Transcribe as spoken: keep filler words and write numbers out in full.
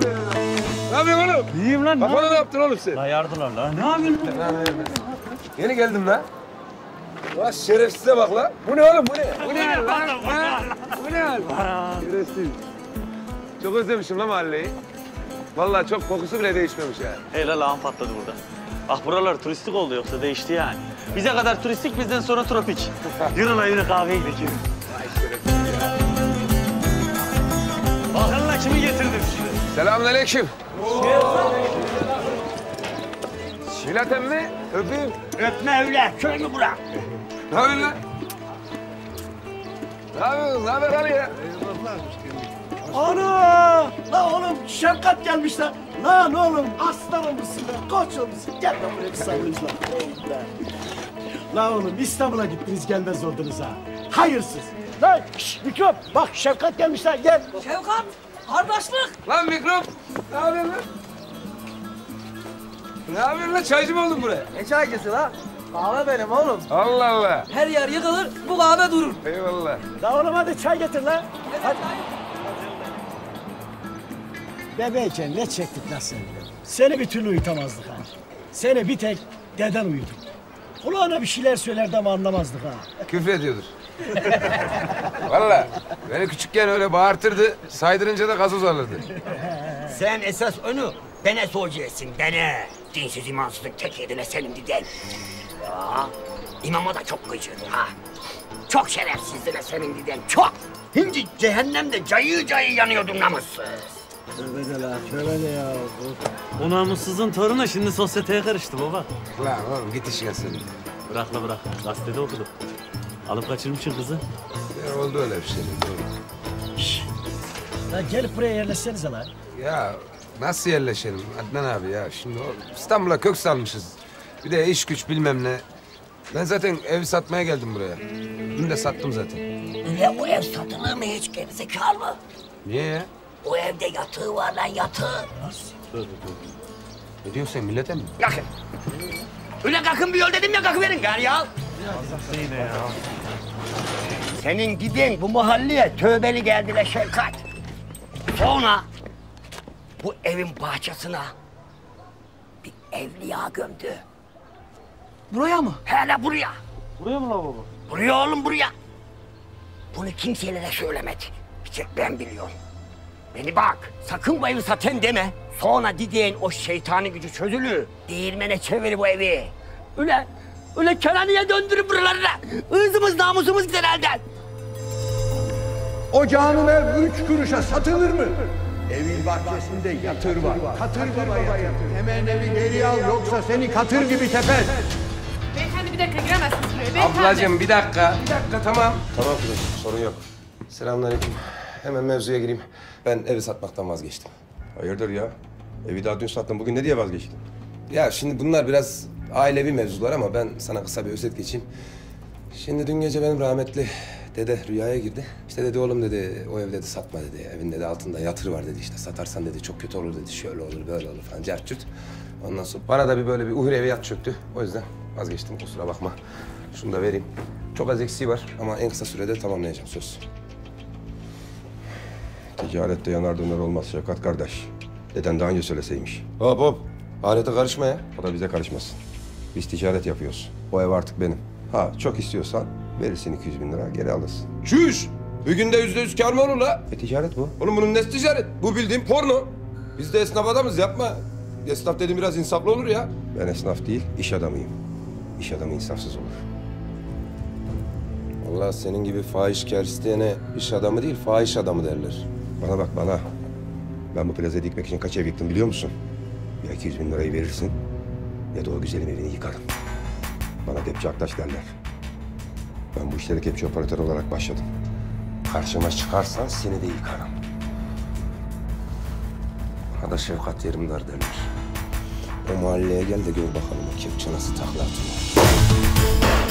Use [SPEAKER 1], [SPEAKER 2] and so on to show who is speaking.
[SPEAKER 1] Ne yapıyorsun oğlum?
[SPEAKER 2] İyiyim lan.
[SPEAKER 1] Kafana ne yaptın oğlum sen?
[SPEAKER 2] La yardılar la. Ne yapıyorsun?
[SPEAKER 1] Yeni geldim lan. Ulan şerefsize bak lan. Bu ne oğlum bu ne? Bu ne lan? Ha? Bu ne lan? Şerefsiz. Çok özlemişim lan mahalleyi. Vallahi çok kokusu bile değişmemiş yani.
[SPEAKER 2] Hey la lağım patladı burada. Ah buralar turistik oldu yoksa değişti yani. Bize kadar turistik bizden sonra tropik. Yürü la yürü kahveye gidelim.
[SPEAKER 1] Vay şerefsiz ya.
[SPEAKER 2] Bakın la kimi getirdim size.
[SPEAKER 1] Selamünaleyküm. Şilat emmi, öpeyim.
[SPEAKER 3] Öpme öyle, köyünü bırak.
[SPEAKER 1] Ne yapıyorsun lan? Ne yapıyorsun? Ne haber Ali ya?
[SPEAKER 3] Ana! La oğlum Şefkat gelmiş lan. Lan oğlum aslanım mısın lan? Koçum musun? Gel lan buraya sarılırız lan. Oh be. La oğlum İstanbul'a gittiniz gelmez oldunuz ha. Hayırsız. Lan şşş mikrop bak Şefkat gelmiş lan gel.
[SPEAKER 4] Şevkat, kardeşlik.
[SPEAKER 1] Lan mikrop. Ne yapıyorsun lan? Ne yapıyorsun lan? Çaycı mı oldun buraya?
[SPEAKER 4] Ne çaycısı la? Kahve benim oğlum.
[SPEAKER 1] Allah Allah.
[SPEAKER 4] Her yer yıkılır, bu kahve durur.
[SPEAKER 1] Eyvallah.
[SPEAKER 3] La oğlum hadi çay getir lan. Hadi. Bebeğken ne çektik lan seni? Seni bir türlü uyutamazdık ha. Seni bir tek deden uyudu. Kulağına bir şeyler söylerdi ama anlamazdık ha.
[SPEAKER 1] Küfür ediyordur. Vallahi beni küçükken öyle bağırtırdı, saydırınca da gazoz alırdı.
[SPEAKER 5] Sen esas onu bana soracaksın, bana. Dinsiz imansızın tek edine senin diden. Ya, imama da çok gıcır ha. Çok şerefsizdi de senin diden, çok. Şimdi cehennemde cayı cayı yanıyordun namussuz.
[SPEAKER 3] Tövbe de la, tövbe de ya.
[SPEAKER 2] O namussuzun torunu şimdi sosyeteye karıştı baba.
[SPEAKER 1] Lan oğlum git işine senin.
[SPEAKER 2] Bırak la bırak. Gazetede okudum. Alıp kaçırmışsın kızı.
[SPEAKER 1] Ya oldu öyle bir şey. Doğru.
[SPEAKER 3] Lan gelip buraya yerleşsenize lan.
[SPEAKER 1] Ya nasıl yerleşelim Adnan abi ya? Şimdi o İstanbul'a kök salmışız. Bir de iş güç bilmem ne. Ben zaten ev satmaya geldim buraya. Dün de sattım zaten.
[SPEAKER 5] Öyle o ev satılır mı hiç gerizekalı?
[SPEAKER 1] Niye ya?
[SPEAKER 5] O evde yatığı var lan yatığı.
[SPEAKER 1] Ne diyorsun sen millete mi?
[SPEAKER 5] Yakın. Öyle kalkın bir yol dedim ya kalkıverin gari ya.
[SPEAKER 2] Yine ya.
[SPEAKER 5] Senin gidin bu mahalleye tövbeli geldiler Şevkat. Sonra bu evin bahçesine bir evliya gömdü.
[SPEAKER 4] Buraya mı?
[SPEAKER 5] Hele buraya.
[SPEAKER 2] Buraya mı la baba?
[SPEAKER 5] Buraya oğlum buraya. Bunu kimselere söylemedi. Bir tek ben biliyorum. Beni bak, sakın bu evi satın deme. Sonra didiğin o şeytani gücü çözülür. Değirmene çevir bu evi. Öyle, öyle Kenan'ıya döndürüp buralarına. Hızımız namusumuz gider elden.
[SPEAKER 6] O canım ev üç kuruşa satılır mı? Evin bahçesinde yatır var. Katır baba yatır. Hemen evi geri al yoksa seni katır gibi teper.
[SPEAKER 7] Beyefendi bir dakika giremezsiniz buraya. Beyefendi.
[SPEAKER 1] Ablacığım bir dakika. Bir dakika tamam. Tamam kızım sorun yok. Selamünaleyküm. Hemen mevzuya gireyim. Ben evi satmaktan vazgeçtim.
[SPEAKER 6] Hayırdır ya? Evi daha dün sattın. Bugün ne diye vazgeçtin?
[SPEAKER 1] Ya şimdi bunlar biraz ailevi mevzular ama ben sana kısa bir özet geçeyim. Şimdi dün gece benim rahmetli dede rüyaya girdi. İşte dedi oğlum dedi o ev dedi satma dedi. Evin dedi altında yatır var dedi işte satarsan dedi çok kötü olur dedi. Şöyle olur böyle olur falan cart. Ondan sonra bana da bir böyle bir uhureviyat çöktü. O yüzden vazgeçtim kusura bakma. Şunu da vereyim. Çok az eksiği var ama en kısa sürede tamamlayacağım söz.
[SPEAKER 6] Ticarette yanar döner olmaz Şefkat kardeş. Deden daha önce söyleseymiş.
[SPEAKER 1] Hop hop. Alete karışma ya.
[SPEAKER 6] O da bize karışmasın. Biz ticaret yapıyoruz. O ev artık benim. Ha çok istiyorsan verirsin iki yüz bin lira geri alırsın.
[SPEAKER 1] Çüş! Bir günde yüzde yüz kâr mı olur la?
[SPEAKER 6] E ticaret bu.
[SPEAKER 1] Oğlum bunun nesi ticaret? Bu bildiğin porno. Biz de esnaf adamız yapma. Esnaf dediğin biraz insaflı olur ya.
[SPEAKER 6] Ben esnaf değil, iş adamıyım. İş adamı insafsız olur.
[SPEAKER 1] Allah senin gibi fahişkar isteyene iş adamı değil, fahiş adamı derler.
[SPEAKER 6] Bana bak bana. Ben bu plazayı dikmek için kaç ev yıktım biliyor musun? Ya iki yüz bin lirayı verirsin ya da o güzelim evini yıkarım. Bana kepçe Aktaş derler. Ben bu işlere kepçe operatörü olarak başladım.
[SPEAKER 1] Karşıma çıkarsan seni de yıkarım. Bana da Şefkat Yerimdar derler. O mahalleye gel de gör bakalım o kepçe nasıl takla atıyor.